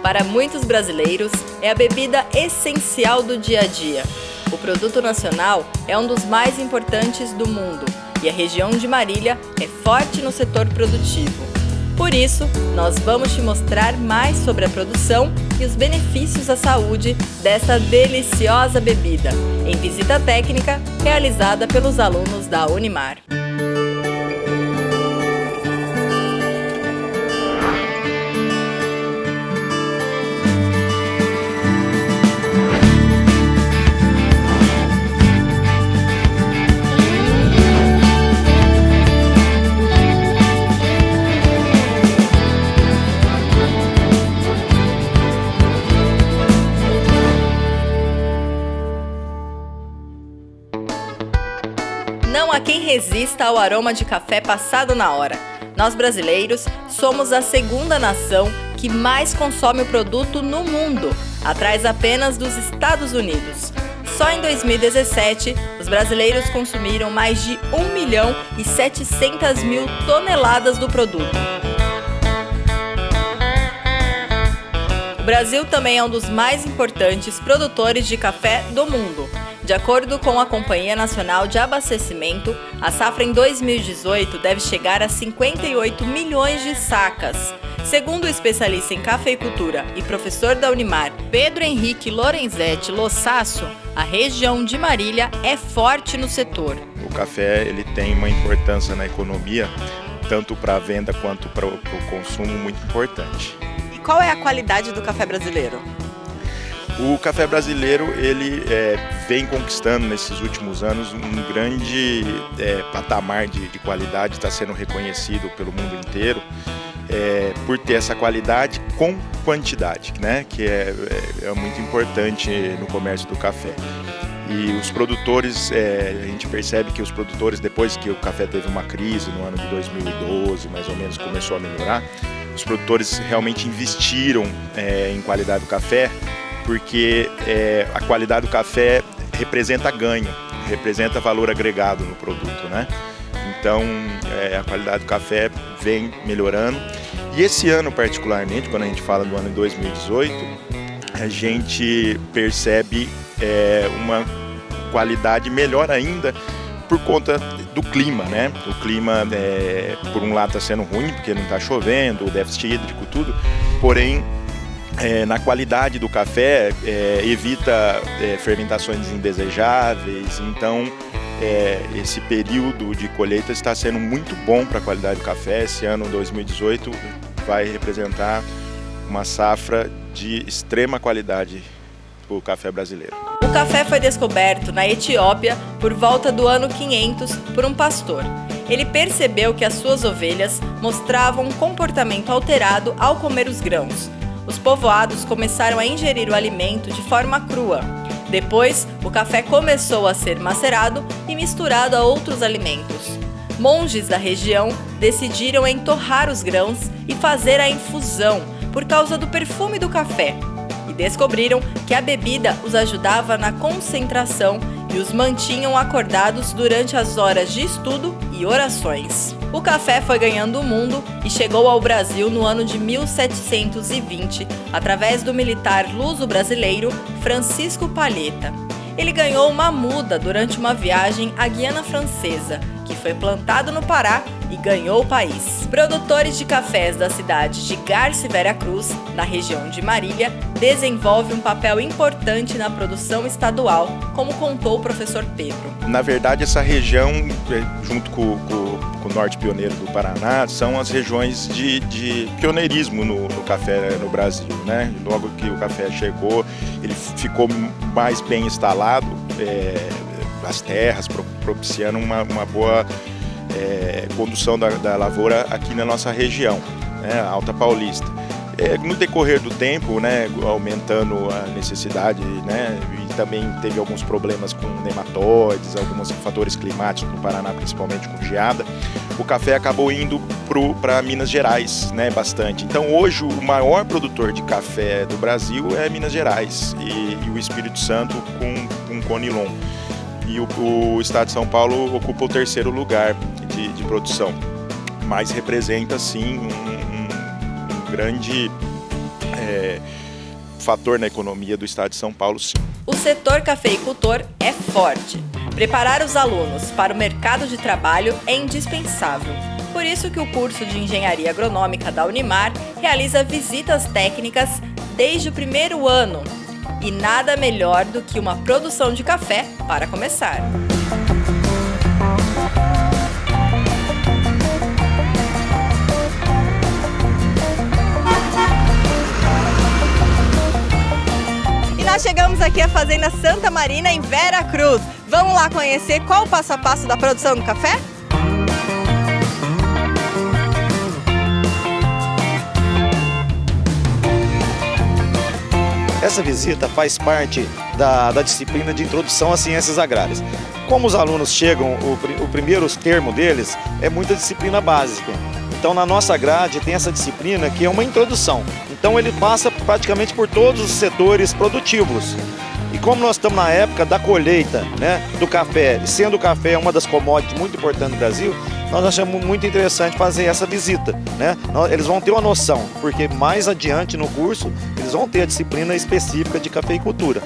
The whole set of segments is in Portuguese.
Para muitos brasileiros, é a bebida essencial do dia a dia. O produto nacional é um dos mais importantes do mundo e a região de Marília é forte no setor produtivo. Por isso, nós vamos te mostrar mais sobre a produção e os benefícios à saúde dessa deliciosa bebida, em visita técnica realizada pelos alunos da Unimar. Não há quem resista ao aroma de café passado na hora. Nós brasileiros somos a segunda nação que mais consome o produto no mundo, atrás apenas dos Estados Unidos. Só em 2017, os brasileiros consumiram mais de 1.700.000 toneladas do produto. O Brasil também é um dos mais importantes produtores de café do mundo. De acordo com a Companhia Nacional de Abastecimento, a safra em 2018 deve chegar a 58 milhões de sacas. Segundo o especialista em cafeicultura e professor da Unimar, Pedro Henrique Lorenzetti Lossasso, a região de Marília é forte no setor. O café ele tem uma importância na economia, tanto para a venda quanto para o consumo, muito importante. E qual é a qualidade do café brasileiro? O café brasileiro ele vem conquistando nesses últimos anos um grande patamar de qualidade, está sendo reconhecido pelo mundo inteiro por ter essa qualidade com quantidade, né? Que é muito importante no comércio do café. E os produtores, a gente percebe que os produtores, depois que o café teve uma crise no ano de 2012, mais ou menos começou a melhorar, os produtores realmente investiram em qualidade do café, porque a qualidade do café representa ganho, representa valor agregado no produto, né? Então a qualidade do café vem melhorando. E esse ano particularmente, quando a gente fala do ano de 2018, a gente percebe uma qualidade melhor ainda por conta do clima, né? O clima, por um lado, está sendo ruim, porque não está chovendo, o déficit hídrico, tudo, porém, na qualidade do café, evita fermentações indesejáveis, então esse período de colheita está sendo muito bom para a qualidade do café. Esse ano 2018 vai representar uma safra de extrema qualidade para o café brasileiro. O café foi descoberto na Etiópia por volta do ano 500 por um pastor. Ele percebeu que as suas ovelhas mostravam um comportamento alterado ao comer os grãos. Os povoados começaram a ingerir o alimento de forma crua. Depois, o café começou a ser macerado e misturado a outros alimentos. Monges da região decidiram entorrar os grãos e fazer a infusão por causa do perfume do café. E descobriram que a bebida os ajudava na concentração e os mantinham acordados durante as horas de estudo e orações. O café foi ganhando o mundo e chegou ao Brasil no ano de 1720, através do militar luso-brasileiro Francisco Palheta. Ele ganhou uma muda durante uma viagem à Guiana Francesa, que foi plantado no Pará e ganhou o país. Produtores de cafés da cidade de Garça e Veracruz, na região de Marília, desenvolvem um papel importante na produção estadual, como contou o professor Pedro. Na verdade, essa região, junto com o norte pioneiro do Paraná, são as regiões de pioneirismo no café no Brasil, né? Logo que o café chegou, ele ficou mais bem instalado, as terras, propiciando uma boa condução da lavoura aqui na nossa região, né, Alta Paulista. No decorrer do tempo, né, aumentando a necessidade, né, e também teve alguns problemas com nematóides, alguns fatores climáticos no Paraná, principalmente com geada, o café acabou indo para Minas Gerais, né, bastante. Então hoje o maior produtor de café do Brasil é Minas Gerais e o Espírito Santo com Conilon. E o estado de São Paulo ocupa o terceiro lugar de produção, mas representa sim um grande fator na economia do estado de São Paulo, sim. O setor cafeicultor é forte. Preparar os alunos para o mercado de trabalho é indispensável. Por isso que o curso de Engenharia Agronômica da Unimar realiza visitas técnicas desde o primeiro ano. E nada melhor do que uma produção de café para começar. Nós chegamos aqui à Fazenda Santa Marina, em Vera Cruz. Vamos lá conhecer qual o passo a passo da produção do café? Essa visita faz parte da disciplina de introdução às ciências agrárias. Como os alunos chegam, o primeiro termo deles é muita disciplina básica. Então, na nossa grade tem essa disciplina que é uma introdução. Então, ele passa praticamente por todos os setores produtivos. E como nós estamos na época da colheita, né, do café, sendo o café uma das commodities muito importantes do Brasil, nós achamos muito interessante fazer essa visita, né? Eles vão ter uma noção, porque mais adiante no curso, eles vão ter a disciplina específica de cafeicultura.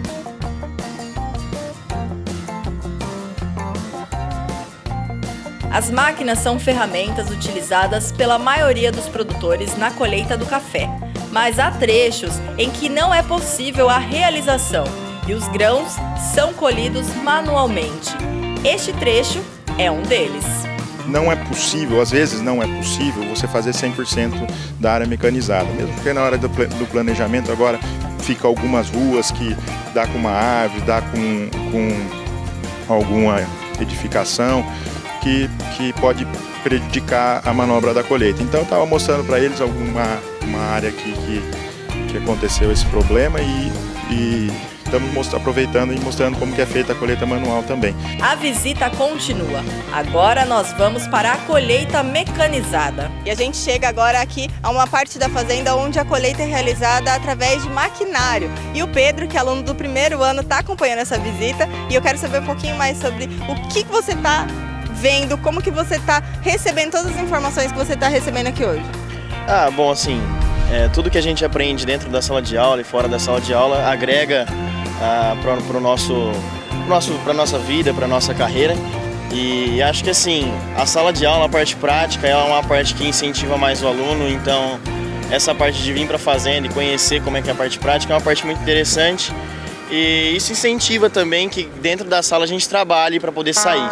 As máquinas são ferramentas utilizadas pela maioria dos produtores na colheita do café, mas há trechos em que não é possível a realização e os grãos são colhidos manualmente. Este trecho é um deles. Não é possível, às vezes não é possível você fazer 100% da área mecanizada, mesmo porque na hora do planejamento agora fica algumas ruas que dá com uma árvore, dá com alguma edificação, que pode prejudicar a manobra da colheita. Então eu estava mostrando para eles uma área que aconteceu esse problema e estamos aproveitando e mostrando como que é feita a colheita manual também. A visita continua. Agora nós vamos para a colheita mecanizada. E a gente chega agora aqui a uma parte da fazenda onde a colheita é realizada através de maquinário. E o Pedro, que é aluno do primeiro ano, está acompanhando essa visita e eu quero saber um pouquinho mais sobre o que você está vendo, como que você está recebendo todas as informações que você está recebendo aqui hoje. Bom, assim, tudo que a gente aprende dentro da sala de aula e fora da sala de aula agrega para a nossa vida, para a nossa carreira. E acho que assim, a sala de aula, a parte prática, é uma parte que incentiva mais o aluno, então essa parte de vir para a fazenda e conhecer como é que é a parte prática é uma parte muito interessante. E isso incentiva também que dentro da sala a gente trabalhe para poder sair.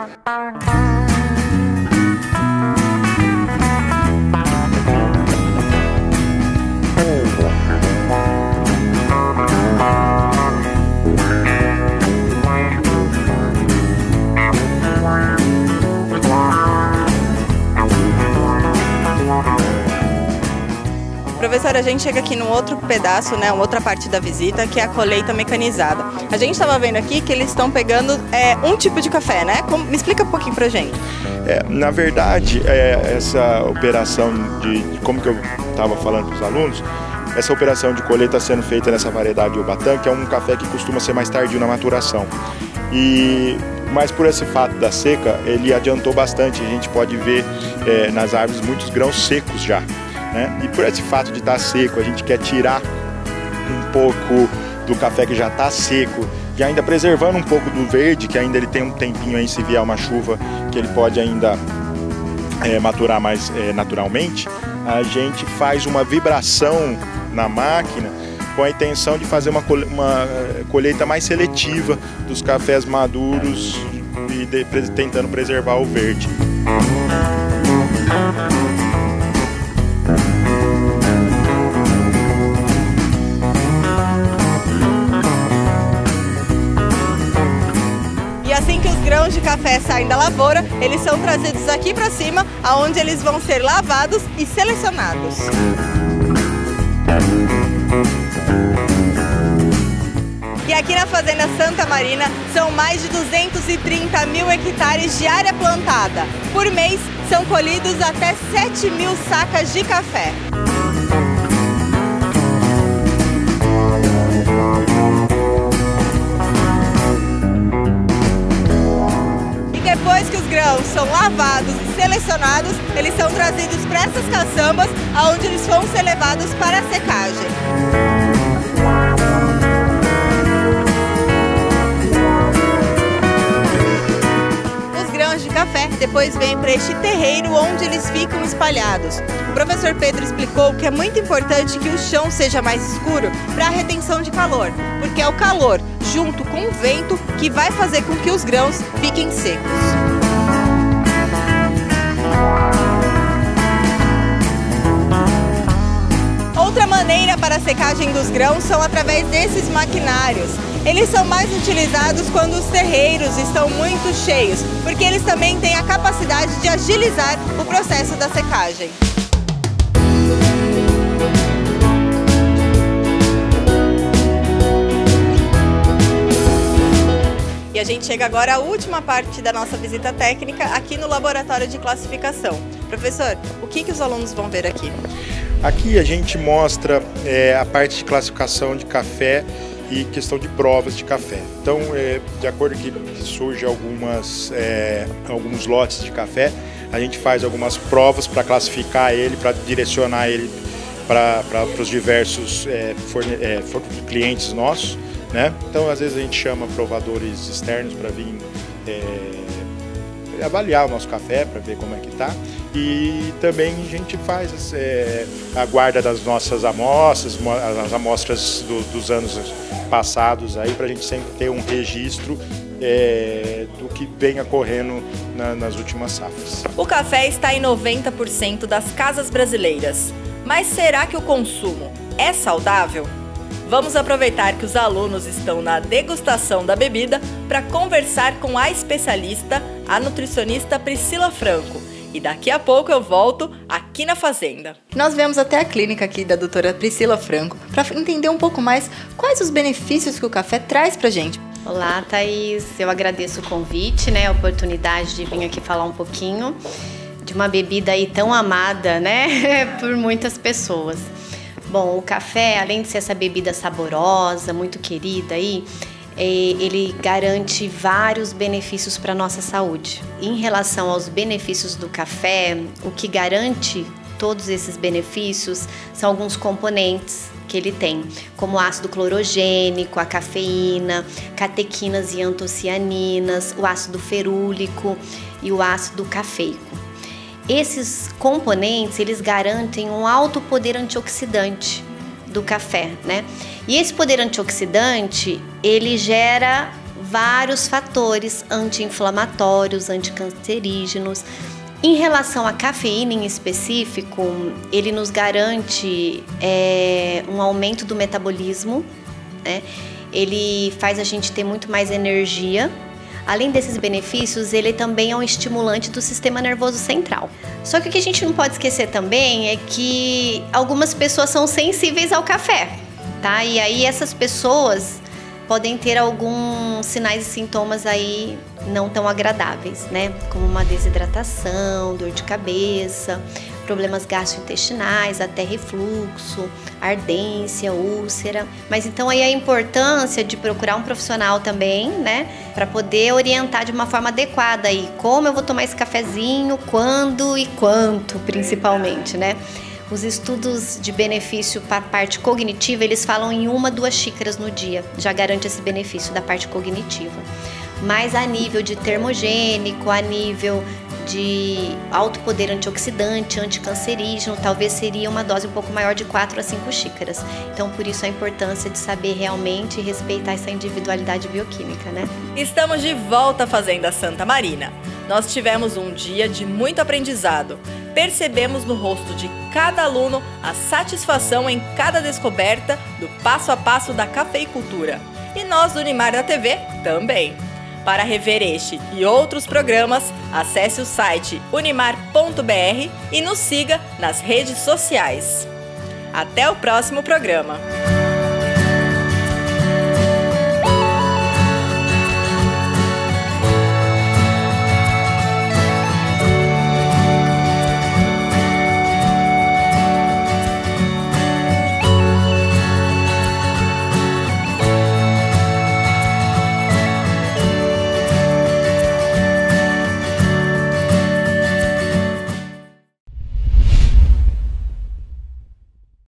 Professora, a gente chega aqui num outro pedaço, né, outra parte da visita, que é a colheita mecanizada. A gente estava vendo aqui que eles estão pegando um tipo de café, né? Me explica um pouquinho pra gente. Na verdade, essa operação de como que eu estava falando para os alunos, essa operação de colheita está sendo feita nessa variedade Ubatã, que é um café que costuma ser mais tardio na maturação. Mas por esse fato da seca, ele adiantou bastante. A gente pode ver nas árvores muitos grãos secos já. E por esse fato de estar seco, a gente quer tirar um pouco do café que já está seco e ainda preservando um pouco do verde, que ainda ele tem um tempinho aí, se vier uma chuva, que ele pode ainda maturar mais naturalmente. A gente faz uma vibração na máquina com a intenção de fazer uma colheita mais seletiva dos cafés maduros e tentando preservar o verde. Assim que os grãos de café saem da lavoura, eles são trazidos aqui para cima, aonde eles vão ser lavados e selecionados. E aqui na Fazenda Santa Marina são mais de 230 mil hectares de área plantada. Por mês são colhidos até 7 mil sacas de café. Depois que os grãos são lavados e selecionados, eles são trazidos para essas caçambas, onde eles vão ser levados para a secagem. De café, depois vem para este terreiro onde eles ficam espalhados. O professor Pedro explicou que é muito importante que o chão seja mais escuro para a retenção de calor, porque é o calor, junto com o vento, que vai fazer com que os grãos fiquem secos. Outra maneira para a secagem dos grãos são através desses maquinários. Eles são mais utilizados quando os terreiros estão muito cheios, porque eles também têm a capacidade de agilizar o processo da secagem. E a gente chega agora à última parte da nossa visita técnica aqui no Laboratório de Classificação. Professor, o que os alunos vão ver aqui? Aqui a gente mostra a parte de classificação de café e questão de provas de café. Então, de acordo com que surge alguns lotes de café, a gente faz algumas provas para classificar ele, para direcionar ele para os diversos clientes nossos, né? Então, às vezes a gente chama provadores externos para vir avaliar o nosso café, para ver como é que está. E também a gente faz a guarda das nossas amostras, as amostras dos anos passados, aí para a gente sempre ter um registro do que vem ocorrendo nas últimas safras. O café está em 90% das casas brasileiras, mas será que o consumo é saudável? Vamos aproveitar que os alunos estão na degustação da bebida para conversar com a especialista, a nutricionista Priscila Franco. E daqui a pouco eu volto aqui na Fazenda. Nós viemos até a clínica aqui da doutora Priscila Franco para entender um pouco mais quais os benefícios que o café traz pra gente. Olá, Thaís. Eu agradeço o convite, a oportunidade de vir aqui falar um pouquinho de uma bebida aí tão amada, por muitas pessoas. Bom, o café, além de ser essa bebida saborosa, muito querida aí, ele garante vários benefícios para a nossa saúde. Em relação aos benefícios do café, o que garante todos esses benefícios são alguns componentes que ele tem, como o ácido clorogênico, a cafeína, catequinas e antocianinas, o ácido ferúlico e o ácido cafeico. Esses componentes, eles garantem um alto poder antioxidante do café, E esse poder antioxidante, ele gera vários fatores anti-inflamatórios, anticancerígenos. Em relação à cafeína em específico, ele nos garante um aumento do metabolismo, Ele faz a gente ter muito mais energia. Além desses benefícios, ele também é um estimulante do sistema nervoso central. Só que o que a gente não pode esquecer também é que algumas pessoas são sensíveis ao café, E aí essas pessoas podem ter alguns sinais e sintomas aí não tão agradáveis, Como uma desidratação, dor de cabeça, problemas gastrointestinais, até refluxo, ardência, úlcera. Mas então aí a importância de procurar um profissional também, para poder orientar de uma forma adequada aí como eu vou tomar esse cafezinho, quando e quanto, principalmente, Os estudos de benefício para a parte cognitiva, eles falam em 1 a 2 xícaras no dia, já garante esse benefício da parte cognitiva. Mas a nível de termogênico, a nível de alto poder antioxidante, anticancerígeno, talvez seria uma dose um pouco maior de 4 a 5 xícaras. Então, por isso a importância de saber realmente respeitar essa individualidade bioquímica, Estamos de volta à Fazenda Santa Marina. Nós tivemos um dia de muito aprendizado. Percebemos no rosto de cada aluno a satisfação em cada descoberta do passo a passo da cafeicultura. E nós do Unimar da TV também. Para rever este e outros programas, acesse o site unimar.br e nos siga nas redes sociais. Até o próximo programa!